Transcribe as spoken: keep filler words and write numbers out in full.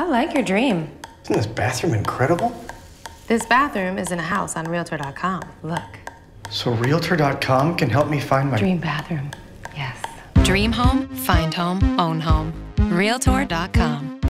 I like your dream. Isn't this bathroom incredible? This bathroom is in a house on Realtor dot com. Look. So Realtor dot com can help me find my... Dream bathroom. Yes. Dream home, find home, own home. Realtor dot com.